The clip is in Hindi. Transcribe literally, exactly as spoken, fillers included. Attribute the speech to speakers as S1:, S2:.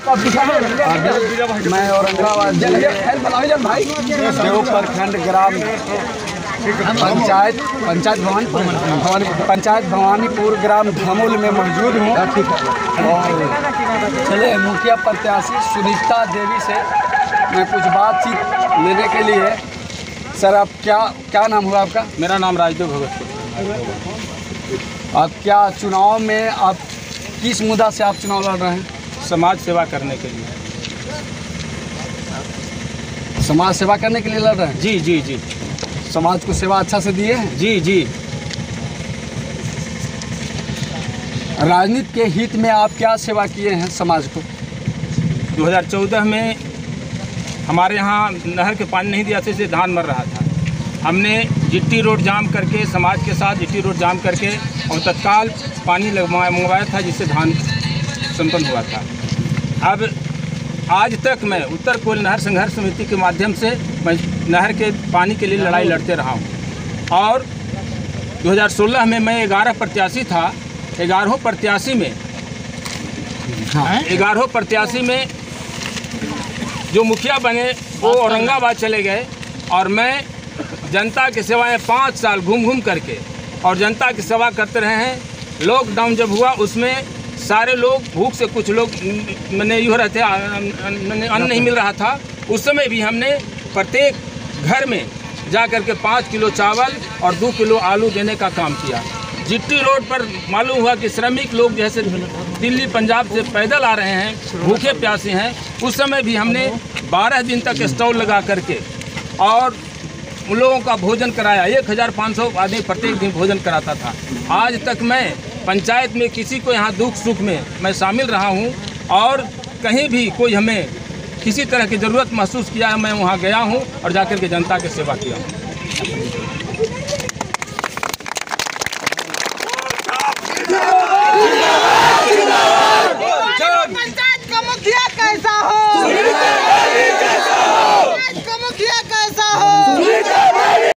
S1: मैं औरंगाबाद प्रखंड ग्राम पंचायत पंचायत भवन भवानी पंचायत भवानीपुर ग्राम धमोल में मौजूद हूँ और चले मुखिया प्रत्याशी सुनीता देवी से मैं कुछ बातचीत लेने के लिए। सर, आप क्या क्या नाम हुआ आपका?
S2: मेरा नाम राजदेव भगत।
S1: आप क्या चुनाव में आप किस मुद्दा से आप चुनाव लड़ रहे हैं?
S2: समाज सेवा करने के लिए।
S1: समाज सेवा करने के लिए लड़ रहे हैं?
S2: जी जी जी।
S1: समाज को सेवा अच्छा से दिए हैं?
S2: जी जी।
S1: राजनीति के हित में आप क्या सेवा किए हैं समाज को?
S2: दो हज़ार चौदह में हमारे यहाँ नहर के पानी नहीं दिया था, इसलिए धान मर रहा था। हमने जिट्टी रोड जाम करके समाज के साथ जिट्टी रोड जाम करके और तत्काल पानी लगवाया मंगवाया था, जिससे धान संपन्न हुआ था। अब आज तक मैं उत्तर कोयल नहर संघर्ष समिति के माध्यम से मैं नहर के पानी के लिए लड़ाई लड़ते रहा हूँ और दो हज़ार सोलह में मैं ग्यारह प्रत्याशी था। ग्यारहों प्रत्याशी में ग्यारहों प्रत्याशी में जो मुखिया बने वो औरंगाबाद चले गए और मैं जनता की सेवाएं पाँच साल घूम घूम करके और जनता की सेवा करते रहे हैं। लॉकडाउन जब हुआ उसमें सारे लोग भूख से, कुछ लोग मैंने यूँ रहते अन्न नहीं मिल रहा था, उस समय भी हमने प्रत्येक घर में जा कर के पाँच किलो चावल और दो किलो आलू देने का काम किया। जिट्टी रोड पर मालूम हुआ कि श्रमिक लोग जैसे दिल्ली पंजाब से पैदल आ रहे हैं, भूखे प्यासे हैं, उस समय भी हमने बारह दिन तक स्टॉल लगा करके और उन लोगों का भोजन कराया। एक हज़ार पाँच सौ आदमी प्रत्येक दिन भोजन कराता था। आज तक मैं पंचायत में किसी को यहाँ दुख सुख में मैं शामिल रहा हूँ और कहीं भी कोई हमें किसी तरह की ज़रूरत महसूस किया है, मैं वहाँ गया हूँ और जाकर के जनता की सेवा किया हूँ।